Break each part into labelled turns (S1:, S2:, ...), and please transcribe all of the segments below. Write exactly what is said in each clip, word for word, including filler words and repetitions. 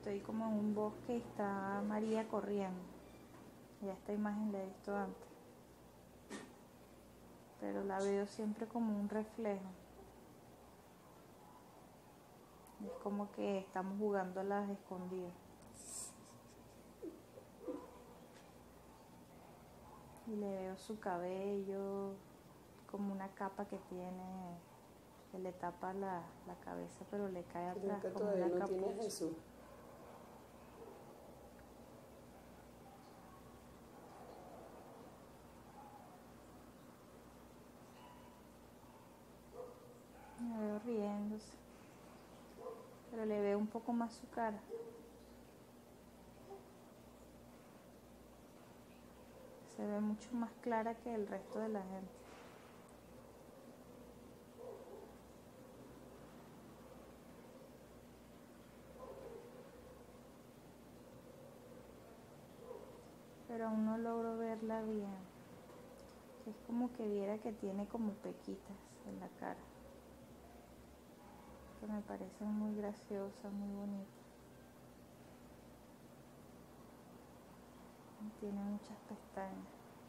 S1: estoy como en un bosque y está María corriendo. Ya esta imagen la he visto antes, pero la veo siempre como un reflejo. Es como que estamos jugando a las escondidas. Y le veo su cabello, como una capa que tiene, que le tapa la, la cabeza, pero le cae atrás
S2: Creo que
S1: como
S2: todavía
S1: una
S2: no
S1: capucha.
S2: tiene a Jesús.
S1: Me veo riéndose, pero le veo un poco más su cara. Se ve mucho más clara que el resto de la gente. Pero aún no logro verla bien. Es como que viera que tiene como pequitas en la cara, que me parece muy graciosa, muy bonita. Tiene muchas pestañas.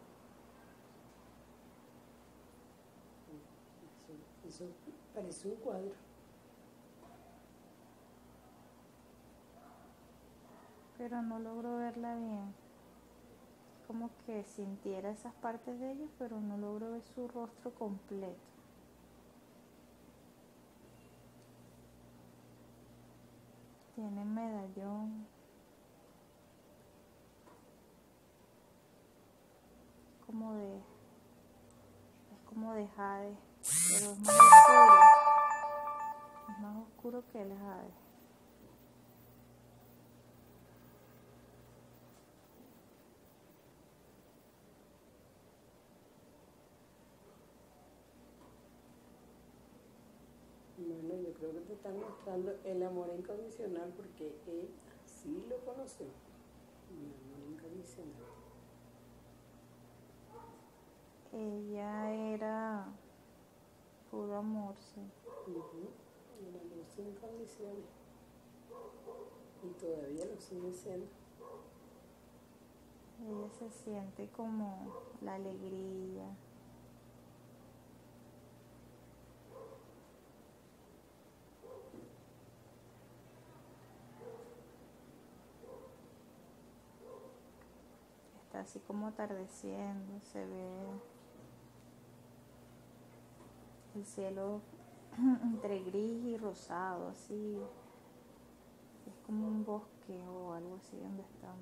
S2: Eso, eso parece un cuadro.
S1: Pero no logro verla bien. Como que sintiera esas partes de ella, pero no logro ver su rostro completo. Tiene medallón. Como de... Es como de jade, pero es más oscuro. Es más oscuro que el jade.
S2: Bueno, yo creo que te están mostrando el amor incondicional porque él así lo conoció. Mi amor incondicional.
S1: Ella era puro amor, sí.
S2: Uh-huh. El amor sin condiciones. Y todavía lo sigue siendo.
S1: Ella se siente como la alegría. Está así como atardeciendo, se ve el cielo entre gris y rosado, así. Es como un bosque o algo así donde estamos.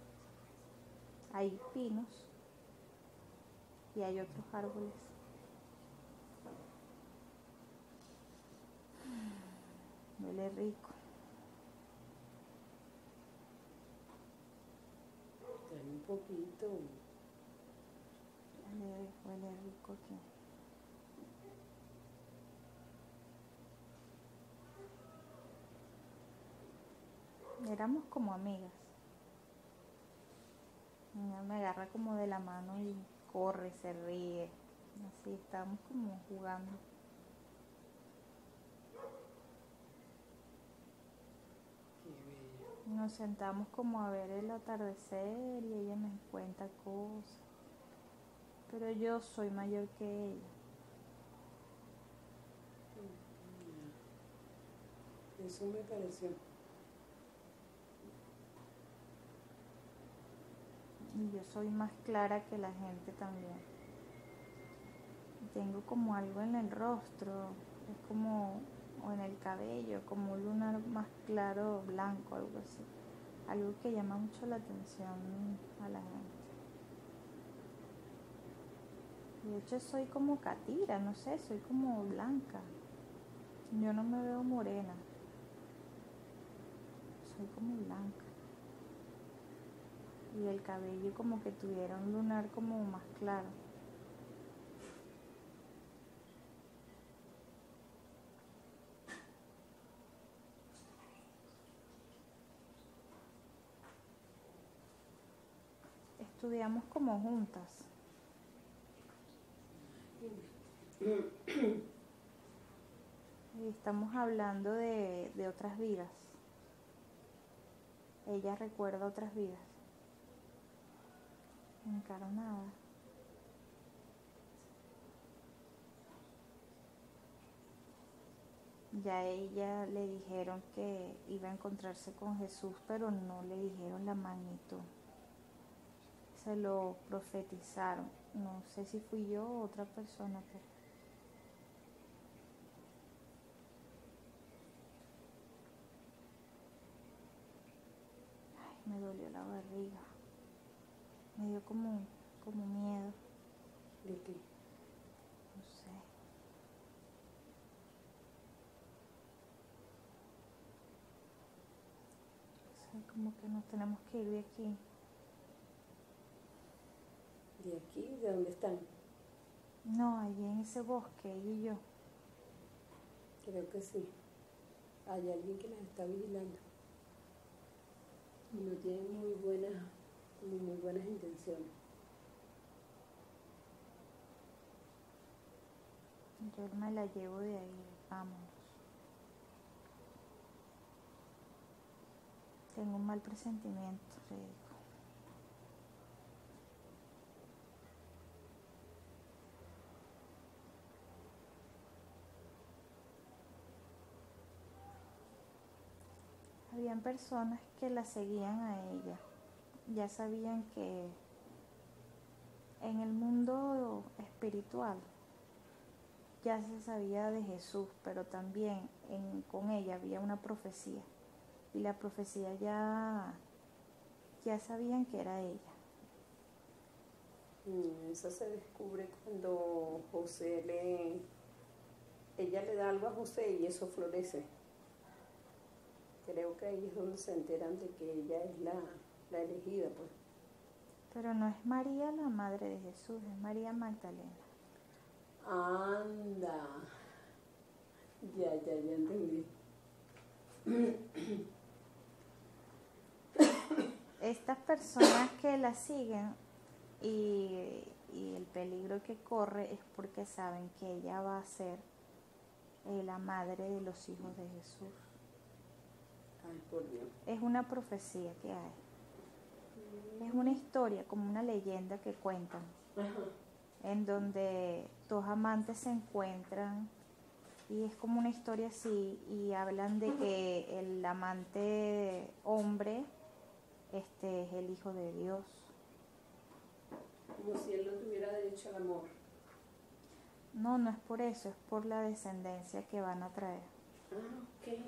S1: Hay pinos y hay otros árboles. Huele rico.
S2: Hay un poquito.
S1: Huele, huele rico aquí. Éramos como amigas. Ella me agarra como de la mano y corre, se ríe. Así estábamos como jugando.
S2: Qué bello.
S1: Nos sentamos como a ver el atardecer y ella me cuenta cosas. Pero yo soy mayor que ella.
S2: Eso me pareció.
S1: Y yo soy más clara que la gente también. Tengo como algo en el rostro, es como, o en el cabello, como un lunar más claro, blanco, algo así. Algo que llama mucho la atención a la gente. De hecho soy como catira, no sé, soy como blanca. Yo no me veo morena. Soy como blanca. Y el cabello como que tuviera un lunar como más claro. Estudiamos como juntas. Y estamos hablando de, de otras vidas. ella recuerda otras vidas encarnadas. Ya a ella le dijeron que iba a encontrarse con Jesús, pero no le dijeron la magnitud. Se lo profetizaron. No sé si fui yo o otra persona, pero ay, me dolió la barriga. Me dio como, como miedo.
S2: ¿De qué?
S1: No sé. O sea, como que nos tenemos que ir de aquí.
S2: ¿De aquí? ¿De dónde están?
S1: No, allí en ese bosque, ella y yo.
S2: Creo que sí. Hay alguien que las está vigilando. Y no tiene muy buenas, muy, muy buenas intenciones.
S1: Yo me la llevo de ahí, vámonos. Tengo un mal presentimiento, le digo. Habían personas que la seguían a ella. Ya sabían que en el mundo espiritual ya se sabía de Jesús, pero también en, con ella había una profecía. Y la profecía ya, ya sabían que era ella.
S2: Mm, eso se descubre cuando José le... Ella le da algo a José y eso florece. Creo que ahí es donde se enteran de que ella es la, la elegida, pues.
S1: Pero no es María la madre de Jesús, es María Magdalena.
S2: Anda. Ya, ya, ya entendí.
S1: Estas personas que la siguen y, y el peligro que corre es porque saben que ella va a ser eh, la madre de los hijos de Jesús.
S2: Ay, por Dios.
S1: Es una profecía que hay. Es una historia, como una leyenda que cuentan,
S2: Ajá.
S1: en donde dos amantes se encuentran y es como una historia así y hablan de que el amante hombre este es el hijo de Dios.
S2: Como si él no tuviera derecho al amor.
S1: No, no es por eso, es por la descendencia que van a traer.
S2: Ah, ok.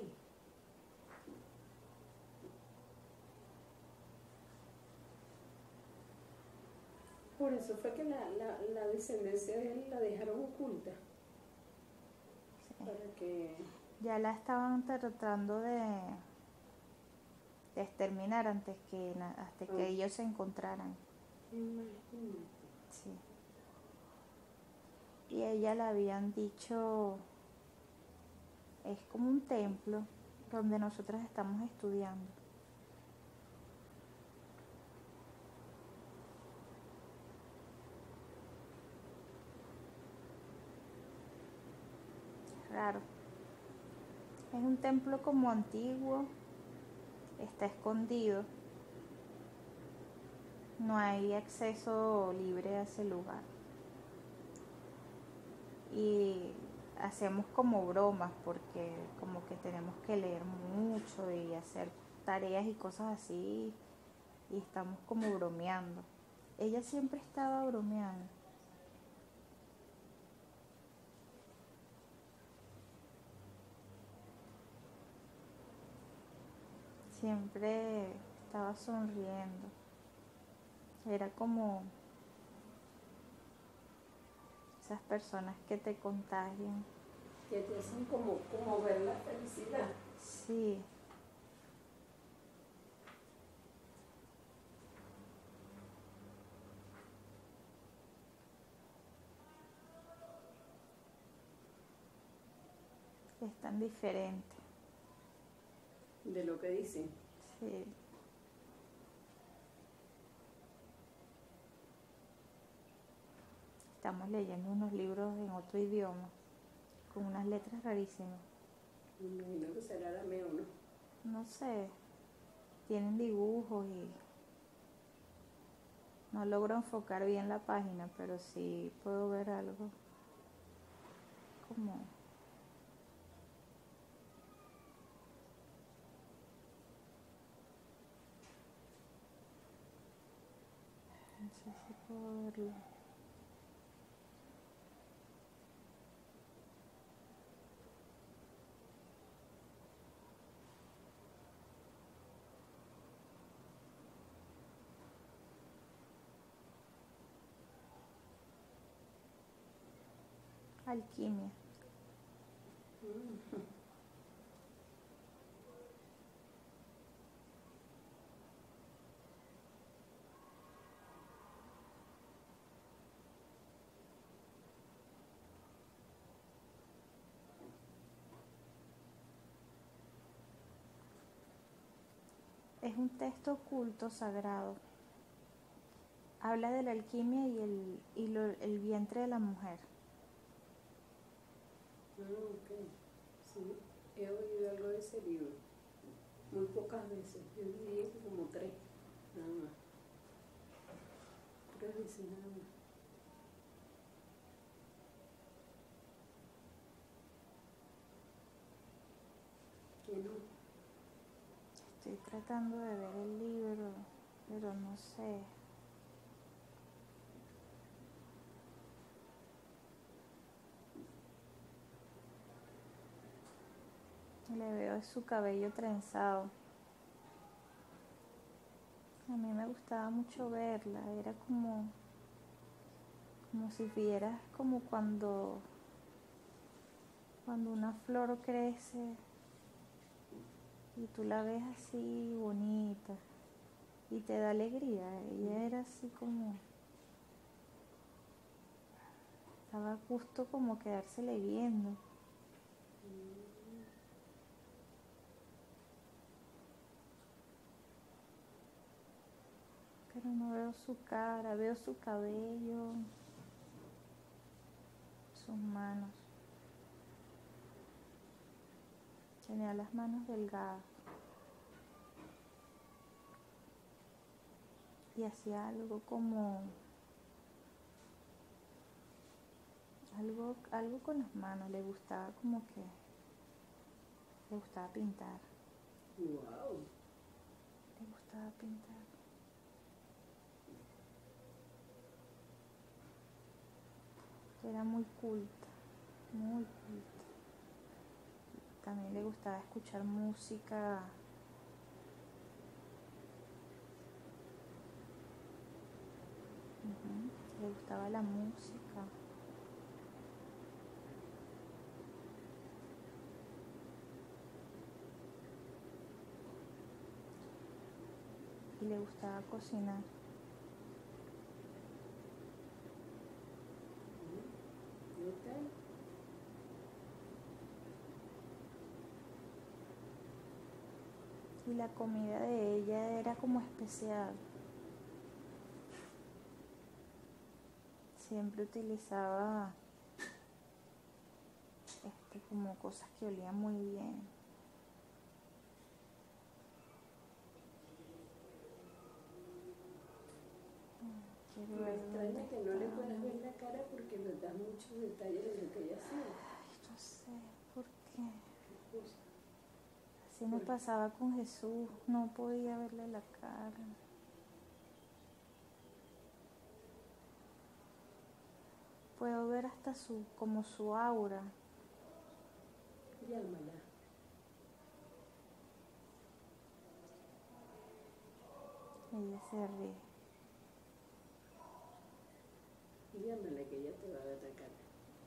S2: Por eso fue que la, la, la descendencia de él la dejaron oculta.
S1: Sí.
S2: Para que...
S1: Ya la estaban tratando de, de exterminar antes que, hasta que
S2: Ah.
S1: ellos se encontraran.
S2: Imagínate.
S1: Sí. Y a ella le habían dicho, es como un templo donde nosotros estamos estudiando. Raro. Es un templo como antiguo, está escondido, no hay acceso libre a ese lugar. Y hacemos como bromas porque como que tenemos que leer mucho y hacer tareas y cosas así y estamos como bromeando. Ella siempre estaba bromeando. Siempre estaba sonriendo. Era como esas personas que te contagian.
S2: Que te hacen como, como ver la felicidad.
S1: Sí. Es tan diferente.
S2: De lo que dicen.
S1: Sí. Estamos leyendo unos libros en otro idioma, con unas letras rarísimas.
S2: Me imagino que será arameo, ¿no?
S1: No sé, tienen dibujos y no logro enfocar bien la página, pero sí puedo ver algo como no sé si puedo verlo. Alquimia.
S2: Mm.
S1: Es un texto oculto sagrado. Habla de la alquimia y el, y lo, el vientre de la mujer.
S2: Ah, ok. Sí, he oído algo de ese libro. Muy pocas veces. Yo diría que como tres, nada más. Tres veces nada más. ¿Qué no?
S1: Estoy tratando de ver el libro, pero no sé. Le veo su cabello trenzado. A mí me gustaba mucho verla, era como, como si vieras como cuando, cuando una flor crece y tú la ves así bonita y te da alegría. Ella era así como, estaba justo como quedársele viendo. Pero no veo su cara, veo su cabello, sus manos. Tenía las manos delgadas. Y hacía algo como, algo, algo con las manos, le gustaba como que, le gustaba pintar,
S2: Wow.
S1: le gustaba pintar. Era muy culta, muy culta. También le gustaba escuchar música. Uh-huh. Le gustaba la música. Y le gustaba cocinar.
S2: Okay.
S1: Y la comida de ella era como especial. Siempre utilizaba este, como cosas que olían muy bien. Quiero
S2: Me
S1: ver
S2: extraña
S1: dónde
S2: que no le
S1: está.
S2: puedas ver la cara porque nos das muchos detalles de lo que ella hacía.
S1: Ay, no sé por qué.
S2: ¿Qué cosa?
S1: Así me pasaba con Jesús, no podía verle la cara. Puedo ver hasta su, como su aura.
S2: Llámala.
S1: Ella se ríe.
S2: Llámala que ella te va a ver la cara.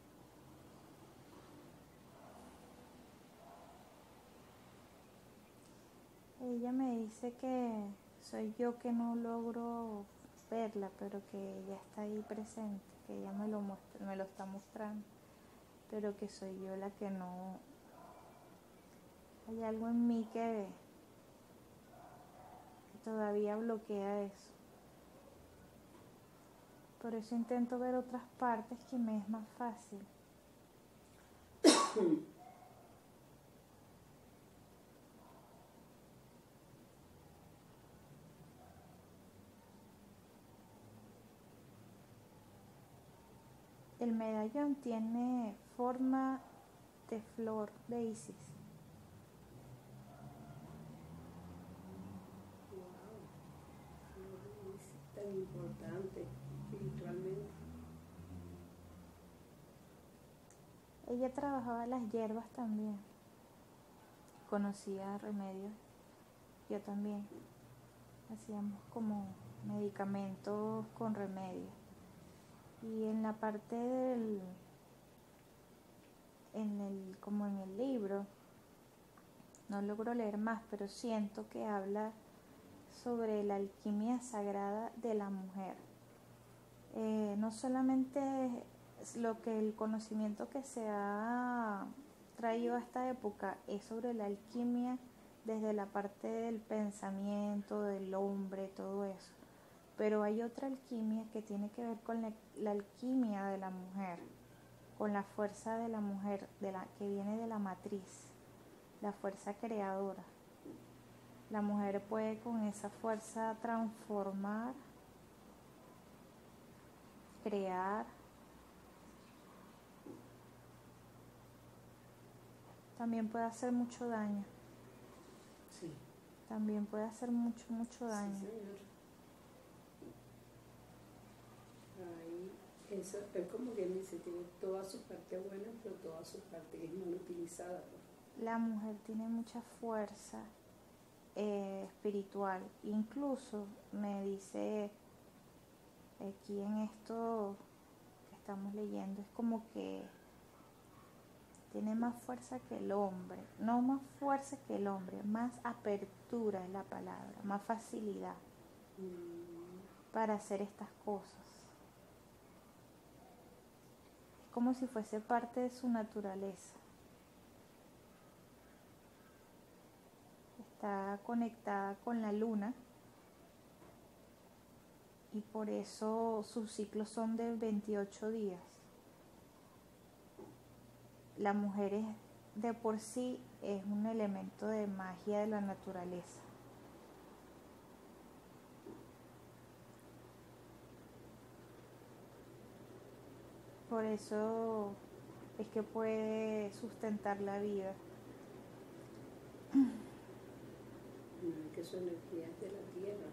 S1: Ella me dice que soy yo que no logro verla, pero que ella está ahí presente, que ella me lo muestra, me lo está mostrando, pero que soy yo la que no. Hay algo en mí que, que todavía bloquea eso. Por eso intento ver otras partes que me es más fácil. el medallón tiene forma de flor de Isis.
S2: Wow, es tan importante espiritualmente.
S1: Ella trabajaba las hierbas también, conocía remedios, yo también. Hacíamos como medicamentos con remedios. Y en la parte del, en el, como en el libro, no logro leer más, pero siento que habla sobre la alquimia sagrada de la mujer. Eh, no solamente es lo que el conocimiento que se ha traído a esta época es sobre la alquimia desde la parte del pensamiento, del hombre, todo eso. Pero hay otra alquimia que tiene que ver con la, la alquimia de la mujer, con la fuerza de la mujer de la, que viene de la matriz, la fuerza creadora. La mujer puede con esa fuerza transformar, crear. También puede hacer mucho daño.
S2: Sí.
S1: También puede hacer mucho, mucho daño.
S2: Sí, señor. Ahí, eso es como que dice, tiene toda su parte buena, pero toda su parte que es mal utilizada. Pues.
S1: La mujer tiene mucha fuerza eh, espiritual. Incluso me dice aquí en esto que estamos leyendo, es como que tiene más fuerza que el hombre. No más fuerza que el hombre, más apertura es la palabra, más facilidad
S2: Mm.
S1: para hacer estas cosas. Es como si fuese parte de su naturaleza. Está conectada con la luna y por eso sus ciclos son de veintiocho días. La mujer es, de por sí es un elemento de magia de la naturaleza. Por eso es que puede sustentar la vida.
S2: Que su energía es de la tierra,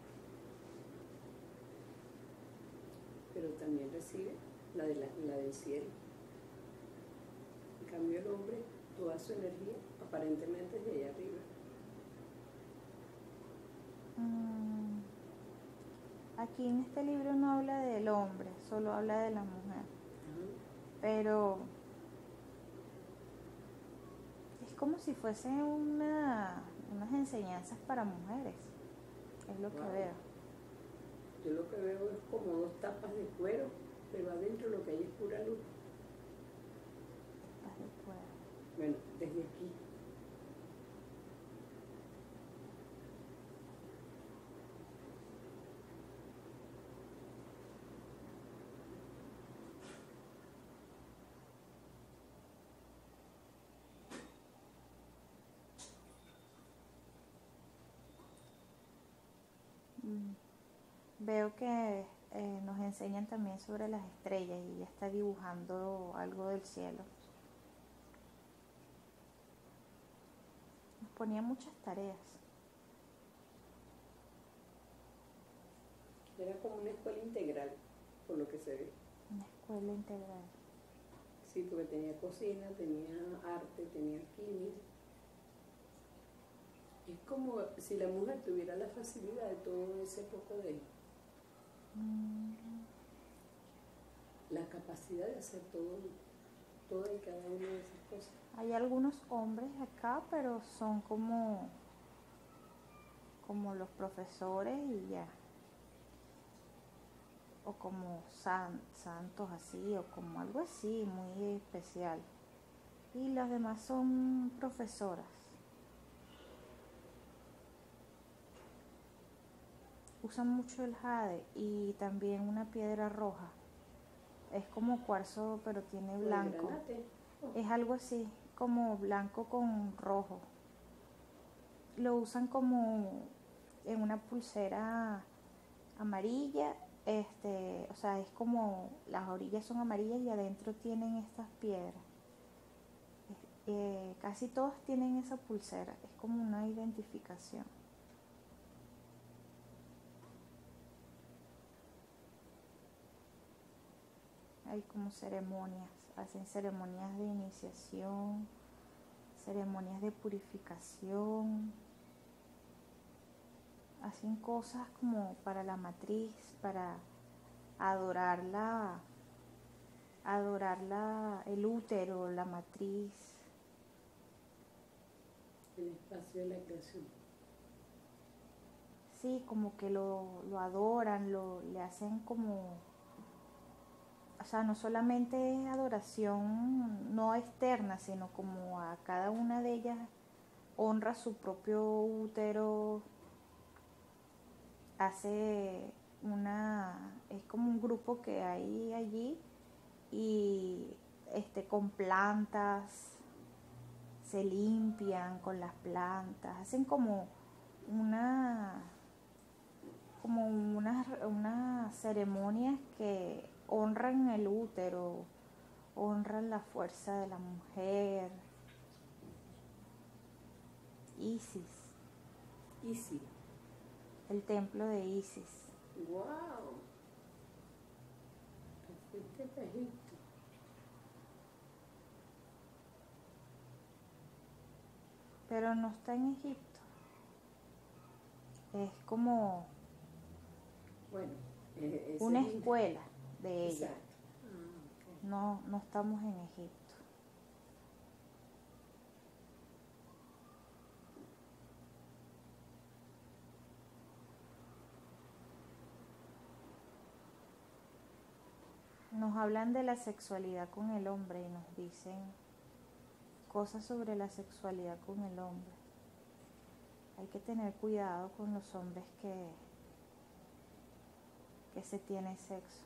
S2: pero también recibe la, de la, la del cielo. En cambio el hombre, toda su energía aparentemente es de allá arriba.
S1: Mm, aquí en este libro no habla del hombre, solo habla de la mujer. Uh-huh. Pero es como si fuese una, unas enseñanzas para mujeres, es lo wow. que veo.
S2: Yo lo que veo es como dos tapas de cuero, pero adentro lo que hay es pura luz.
S1: Tapas de cuero.
S2: Bueno, desde aquí.
S1: Veo que eh, nos enseñan también sobre las estrellas y ella está dibujando algo del cielo. Nos ponía muchas tareas.
S2: Era como una escuela integral, por lo que se ve.
S1: Una escuela integral.
S2: Sí, porque tenía cocina, tenía arte, tenía química. Es como si la mujer tuviera la facilidad de todo ese poco de... Mm. La capacidad de hacer todo, toda y cada una de esas cosas.
S1: Hay algunos hombres acá, pero son como, como los profesores y ya. O como san, santos así, o como algo así, muy especial. Y las demás son profesoras. Usan mucho el jade y también una piedra roja. Es como cuarzo, pero tiene blanco. Oh. Es algo así, como blanco con rojo. Lo usan como en una pulsera amarilla este, o sea, es como las orillas son amarillas y adentro tienen estas piedras. Eh, casi todos tienen esa pulsera, es como una identificación. Hay como ceremonias, hacen ceremonias de iniciación, ceremonias de purificación, hacen cosas como para la matriz, para adorarla, adorarla, el útero, la matriz.
S2: El espacio de la creación.
S1: Sí, como que lo, lo adoran, lo, le hacen como, o sea, no solamente es adoración no externa, sino como a cada una de ellas honra su propio útero, hace una, es como un grupo que hay allí y este con plantas, se limpian con las plantas, hacen como una como unas, unas ceremonias que honran el útero, honran la fuerza de la mujer. Isis.
S2: Isis.
S1: El templo de Isis.
S2: ¡Wow! Te fuiste a Egipto.
S1: Pero no está en Egipto. Es como
S2: bueno, eh,
S1: una escuela de ella.
S2: Exacto. Ah, okay.
S1: No, no estamos en Egipto. Nos hablan de la sexualidad con el hombre y nos dicen cosas sobre la sexualidad con el hombre. Hay que tener cuidado con los hombres que, que se tiene sexo.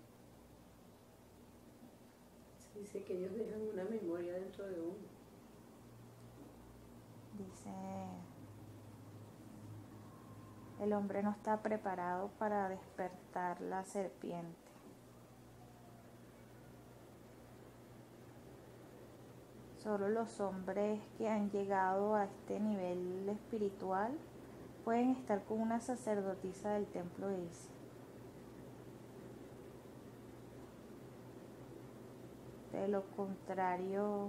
S2: Se dice que ellos dejan una memoria dentro de uno.
S1: Dice, el hombre no está preparado para despertar la serpiente. Solo los hombres que han llegado a este nivel espiritual pueden estar con una sacerdotisa del templo de Isis. De lo contrario,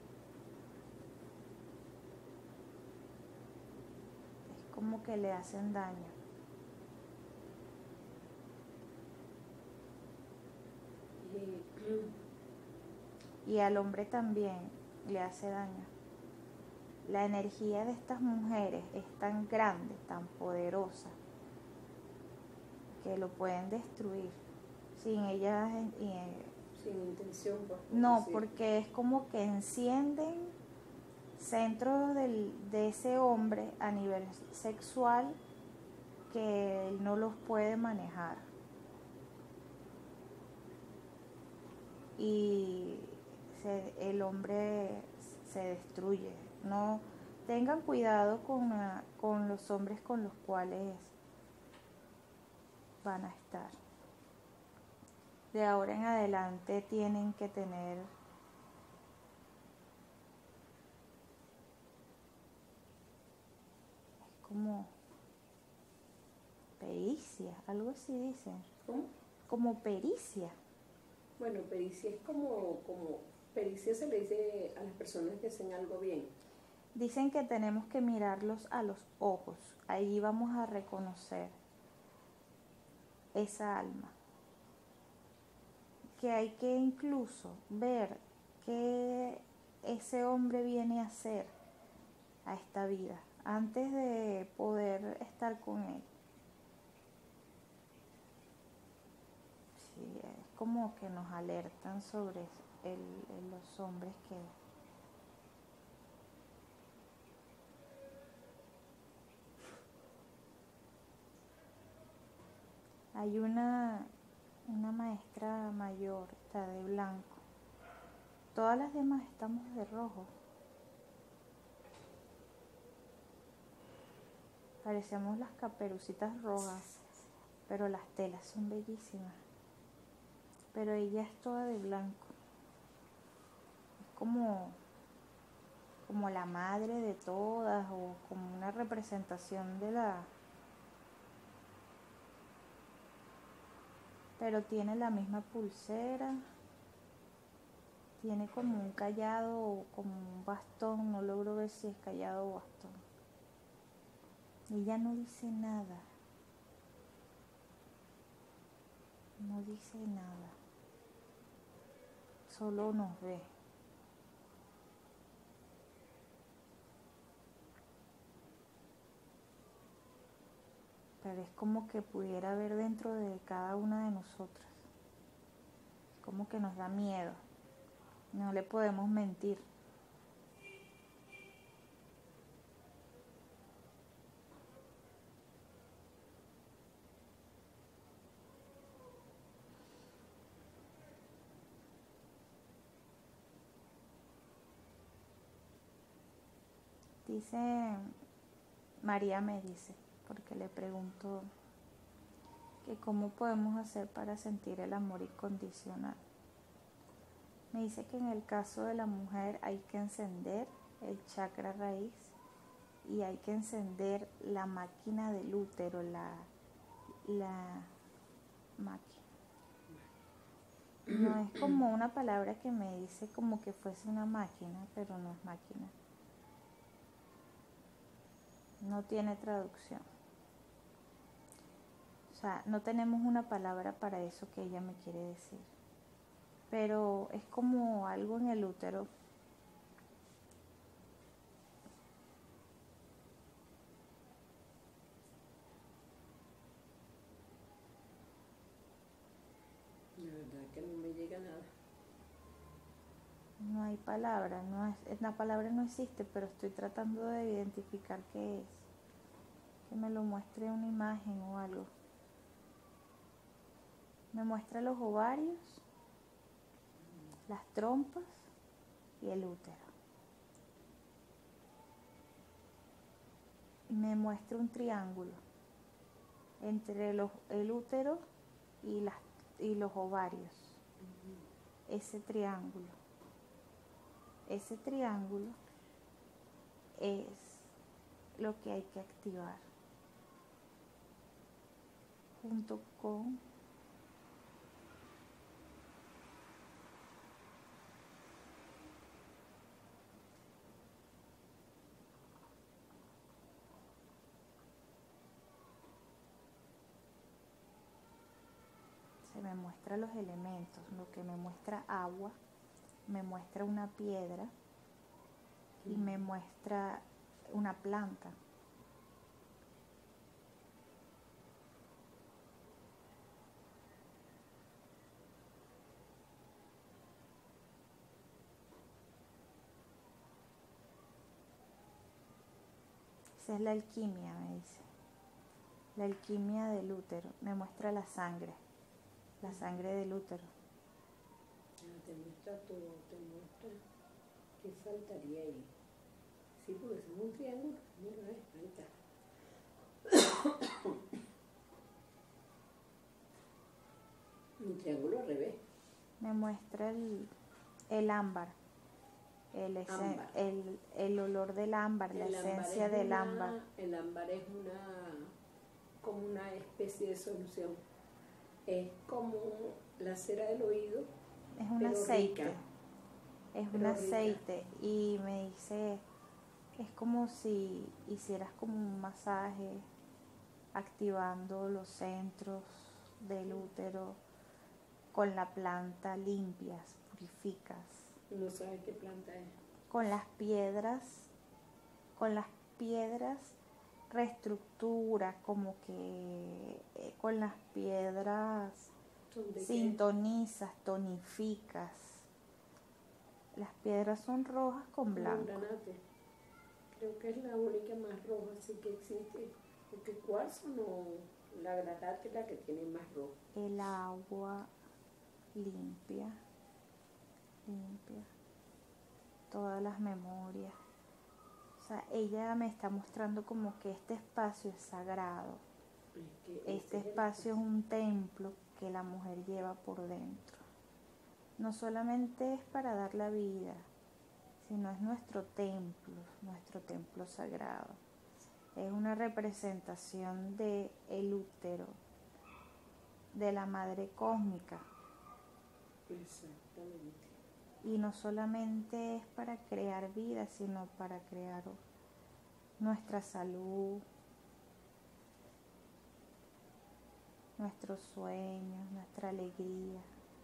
S1: es como que le hacen daño.
S2: Y,
S1: y al hombre también le hace daño. La energía de estas mujeres es tan grande, tan poderosa, que lo pueden destruir sin ellas. Eh,
S2: sin intención. Por
S1: no,
S2: decir.
S1: porque es como que encienden centros del, de ese hombre a nivel sexual que él no los puede manejar. Y se, el hombre se destruye. No tengan cuidado con, uh, con los hombres con los cuales van a estar. De ahora en adelante tienen que tener es como pericia, algo así dicen.
S2: ¿Cómo?
S1: Como pericia.
S2: Bueno, pericia es como, como, pericia se le dice a las personas que hacen algo bien.
S1: Dicen que tenemos que mirarlos a los ojos, ahí vamos a reconocer esa alma. Que hay que incluso ver qué ese hombre viene a hacer a esta vida antes de poder estar con él. Sí, es como que nos alertan sobre el, el, los hombres que hay una una maestra mayor, está de blanco. Todas las demás estamos de rojo. Parecemos las caperucitas rojas. pero las telas son bellísimas. Pero ella es toda de blanco. Es como, como la madre de todas o como una representación de la... Pero tiene la misma pulsera. Tiene como un callado o como un bastón. No logro ver si es callado o bastón. Ella no dice nada. No dice nada. Solo nos ve. Pero es como que pudiera ver dentro de cada una de nosotras. Como que nos da miedo. No le podemos mentir. Dice, María me dice, porque le pregunto que cómo podemos hacer para sentir el amor incondicional. Me dice que en el caso de la mujer hay que encender el chakra raíz y hay que encender la máquina del útero, la, la máquina. No es como una palabra que me dice como que fuese una máquina, pero no es máquina. No tiene traducción. O sea, no tenemos una palabra para eso que ella me quiere decir. Pero es como algo en el útero.
S2: La verdad que no me llega nada.
S1: No hay palabra, no es, la palabra no existe, pero estoy tratando de identificar qué es. Que me lo muestre una imagen o algo. Me muestra los ovarios, las trompas y el útero. Y me muestra un triángulo entre los, el útero y, las, y los ovarios. Uh-huh. Ese triángulo. Ese triángulo es lo que hay que activar junto con se me muestra los elementos, lo que me muestra agua, me muestra una piedra y mm. me muestra una planta. Esa es la alquimia, me dice. La alquimia del útero. Me muestra la sangre. La sangre del útero.
S2: Te muestra todo, te muestra qué faltaría ahí. Sí, porque es un triángulo. Mira, ahí está. Un triángulo al revés.
S1: Me muestra el, el ámbar. El,
S2: ámbar.
S1: el, el olor del ámbar, el la ámbar esencia del
S2: una,
S1: ámbar.
S2: El ámbar es una como una especie de solución. Es como la cera del oído.
S1: Es un aceite. Rica, es un aceite. Rica. Y me dice, es como si hicieras como un masaje activando los centros del útero con la planta, limpias, purificas.
S2: No sabes qué planta es.
S1: Con las piedras, con las piedras reestructura, como que eh, con las piedras sintonizas, qué? Tonificas. Las piedras son rojas con blanco.
S2: Granate. Creo que es la única más roja así que existe. Porque cuarzo no, la granate es la que tiene más rojo.
S1: El agua limpia, limpia todas las memorias. O sea, ella me está mostrando como que este espacio es sagrado,
S2: Es que
S1: Este
S2: ese es el
S1: espacio es un templo que la mujer lleva por dentro. No solamente es para dar la vida, sino es nuestro templo, nuestro templo sagrado. Es una representación de el útero, de la madre cósmica.
S2: Exactamente.
S1: Y no solamente es para crear vida, sino para crear nuestra salud, nuestros sueños, nuestra alegría.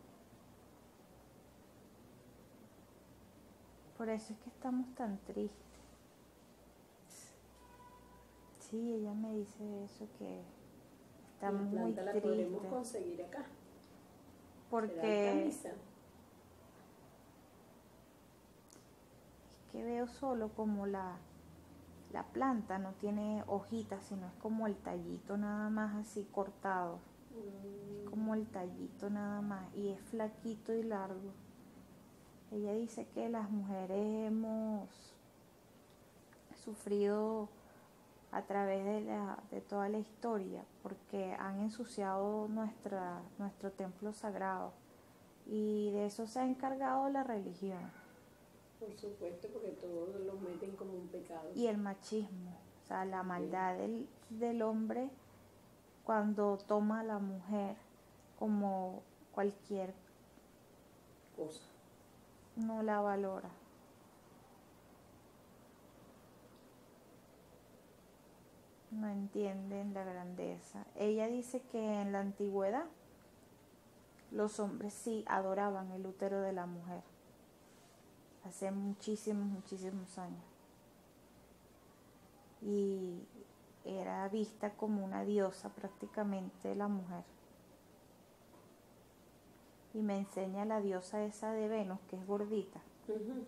S1: Por eso es que estamos tan tristes. Sí, ella me dice eso, que está
S2: La
S1: muy
S2: planta la
S1: triste.
S2: podremos conseguir acá. ¿Será
S1: Porque
S2: Artemisa?
S1: es que veo solo como la, la planta no tiene hojitas, sino es como el tallito nada más así cortado.
S2: Mm,
S1: Es como el tallito nada más y es flaquito y largo. Ella dice que las mujeres hemos sufrido a través de, la, de toda la historia porque han ensuciado nuestra, nuestro templo sagrado y de eso se ha encargado la religión
S2: por supuesto, porque todos lo meten como un pecado.
S1: y el machismo, o sea, la
S2: Ok.
S1: maldad del, del hombre cuando toma a la mujer como cualquier,
S2: Cosa.
S1: no la valora. No entienden la grandeza. Ella dice que en la antigüedad los hombres sí adoraban el útero de la mujer. Hace muchísimos, muchísimos años. Y era vista como una diosa prácticamente la mujer. Y me enseña la diosa esa de Venus, que es gordita.
S2: Uh-huh.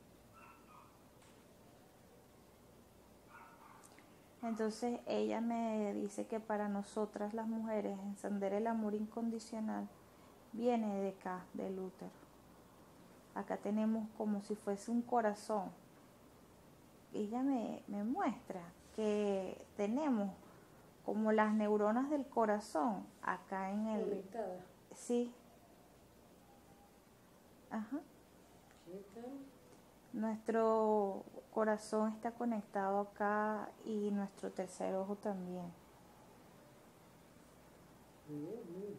S1: Entonces ella me dice que para nosotras las mujeres encender el amor incondicional viene de acá, del útero. Acá tenemos como si fuese un corazón. Ella me, me muestra que tenemos como las neuronas del corazón acá en el...
S2: Conectada.
S1: Sí. Ajá.
S2: ¿Qué tal?
S1: Nuestro corazón está conectado acá y nuestro tercer ojo también.
S2: Uh-huh.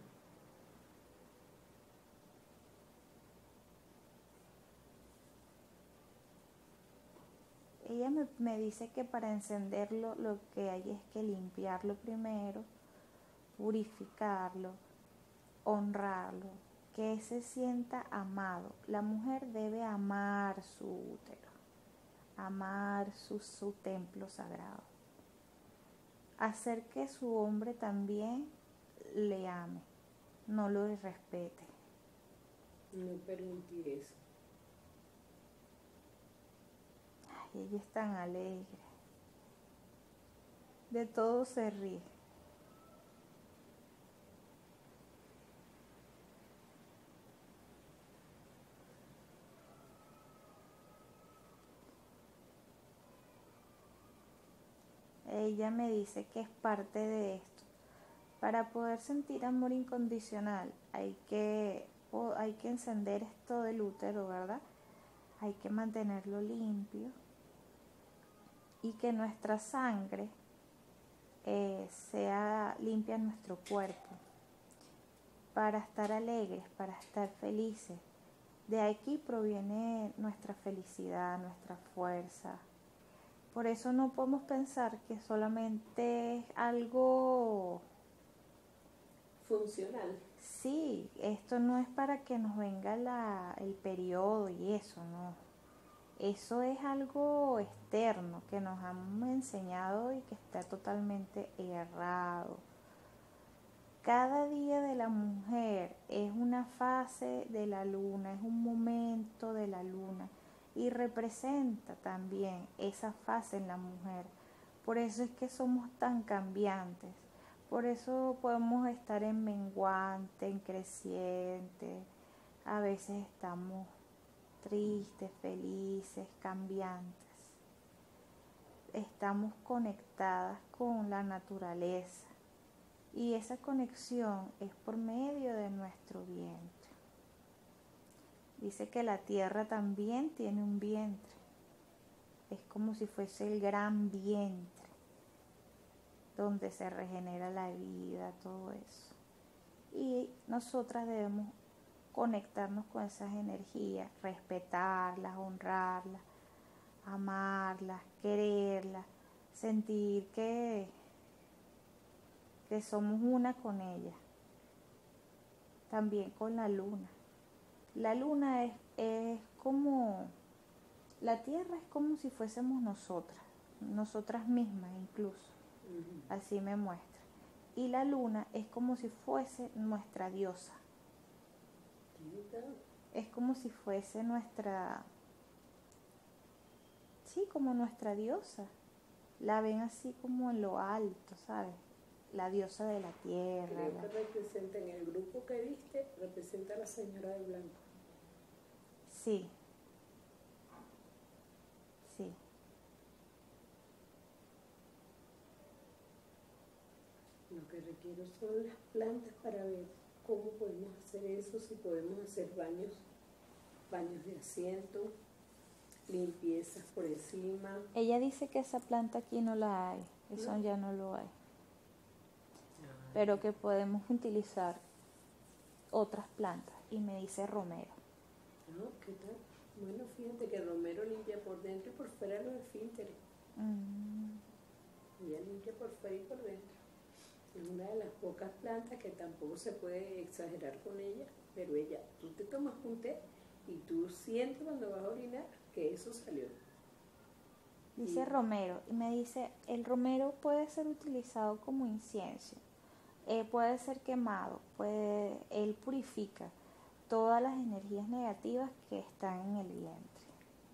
S1: Ella me, me dice que para encenderlo lo que hay es que limpiarlo primero, purificarlo, honrarlo, que se sienta amado. La mujer debe amar su útero, amar su, su templo sagrado, hacer que su hombre también le ame, no lo respete.
S2: No permitir eso.
S1: Ay, ella es tan alegre, de todo se ríe. Ella me dice que es parte de esto. Para poder sentir amor incondicional hay que, hay que encender esto del útero, ¿verdad? Hay que mantenerlo limpio y que nuestra sangre eh, sea limpia en nuestro cuerpo para estar alegres, para estar felices. De aquí proviene nuestra felicidad, nuestra fuerza. Por eso no podemos pensar que solamente es algo
S2: funcional.
S1: Sí, esto no es para que nos venga la, el periodo y eso, no. Eso es algo externo que nos han enseñado y que está totalmente errado. Cada día de la mujer es una fase de la luna, es un momento de la luna y representa también esa fase en la mujer. Por eso es que somos tan cambiantes. Por eso podemos estar en menguante, en creciente. A veces estamos tristes, felices, cambiantes. Estamos conectadas con la naturaleza. Y esa conexión es por medio de nuestro vientre. Dice que la tierra también tiene un vientre. Es como si fuese el gran vientre, donde se regenera la vida, todo eso. Y nosotras debemos conectarnos con esas energías, respetarlas, honrarlas, amarlas, quererlas, sentir que, que somos una con ellas. También con la luna. La luna es, es como, la tierra es como si fuésemos nosotras, nosotras mismas incluso, uh-huh. Así me muestra. Y la luna es como si fuese nuestra diosa. Es como si fuese nuestra, sí, como nuestra diosa. La ven así como en lo alto, ¿sabes? La diosa de la tierra.
S2: Creo
S1: la...
S2: que representa, en el grupo que viste, representa a la señora de blanco.
S1: Sí. Sí.
S2: Lo que requiero son las plantas para ver cómo podemos hacer eso, si podemos hacer baños, baños de asiento, limpiezas por encima.
S1: Ella dice que esa planta aquí no la hay, eso ¿no? Ya no lo hay. Ah, pero que podemos utilizar otras plantas, y me dice romero.
S2: ¿No? ¿Qué tal? Bueno, fíjate que el romero limpia por dentro y por fuera los esfínteres. Mm. Ella limpia por fuera y por dentro. Es una de las pocas plantas que tampoco se puede exagerar con ella, pero ella, tú te tomas un té y tú sientes cuando vas a orinar que eso salió.
S1: Dice y... romero, y me dice, el romero puede ser utilizado como incienso, eh, puede ser quemado, puede, él purifica todas las energías negativas que están en el vientre.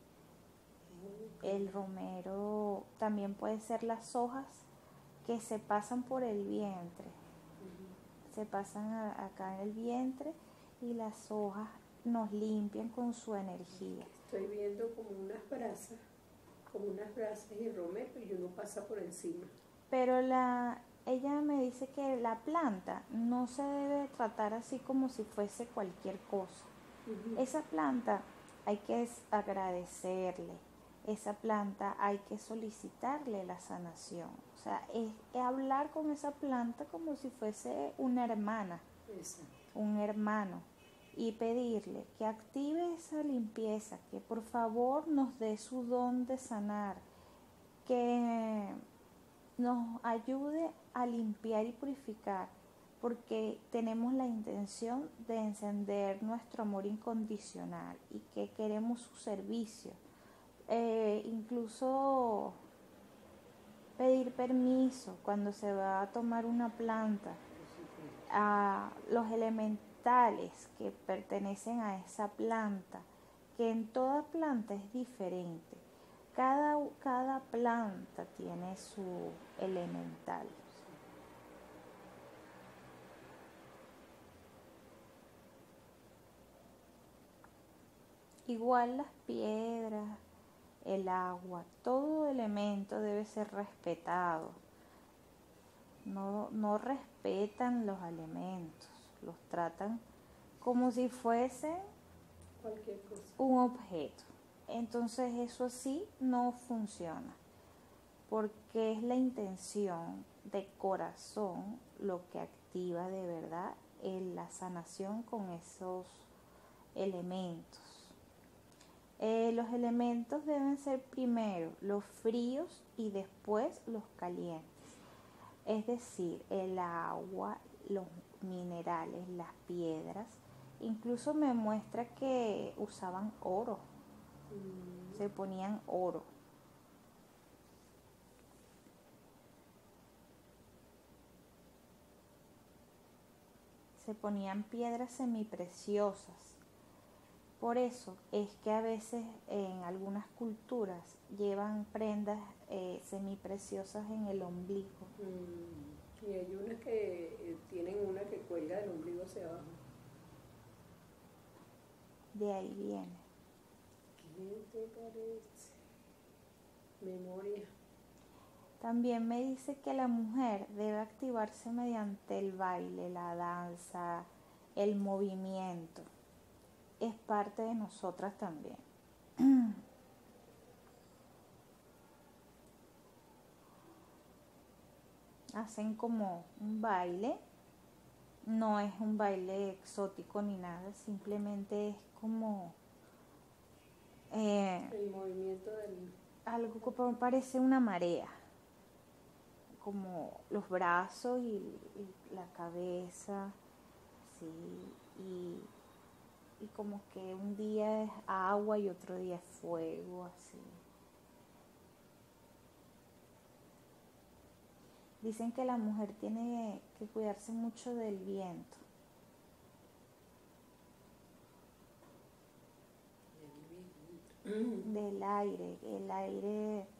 S1: Okay. El romero también puede ser las hojas que se pasan por el vientre, uh-huh. Se pasan a, acá en el vientre y las hojas nos limpian con su energía.
S2: Estoy viendo como unas brasas, como unas brasas y romero y uno pasa por encima.
S1: Pero la, ella me dice que la planta no se debe tratar así como si fuese cualquier cosa. Uh-huh. Esa planta hay que agradecerle. Esa planta hay que solicitarle la sanación. O sea, es, es hablar con esa planta como si fuese una hermana,
S2: Exacto.
S1: Un hermano, y pedirle que active esa limpieza, que por favor nos dé su don de sanar, que nos ayude a limpiar y purificar, porque tenemos la intención de encender nuestro amor incondicional y que queremos su servicio. Eh, incluso pedir permiso cuando se va a tomar una planta a los elementales que pertenecen a esa planta, que en toda planta es diferente, cada, cada planta tiene su elemental. Igual las piedras, el agua, todo elemento debe ser respetado. No, no respetan los elementos, los tratan como si fuesen
S2: cualquier cosa,
S1: un objeto. Entonces eso sí no funciona, porque es la intención de corazón lo que activa de verdad en la sanación con esos elementos. Eh, los elementos deben ser primero los fríos y después los calientes. Es decir, el agua, los minerales, las piedras. Incluso me muestra que usaban oro. Mm. Se ponían oro. Se ponían piedras semipreciosas. Por eso es que a veces en algunas culturas llevan prendas eh, semipreciosas en el ombligo.
S2: Mm. Y hay unas que eh, tienen una que cuelga del ombligo hacia abajo.
S1: De ahí viene.
S2: ¿Qué te parece? Memoria.
S1: También me dice que la mujer debe activarse mediante el baile, la danza, el movimiento. Es parte de nosotras también. Hacen como un baile, no es un baile exótico ni nada, simplemente es como eh,
S2: El movimiento del...
S1: algo que parece una marea, como los brazos y, y la cabeza, sí, y, y como que un día es agua y otro día es fuego, así. Dicen que la mujer tiene que cuidarse mucho del viento. Del aire, el aire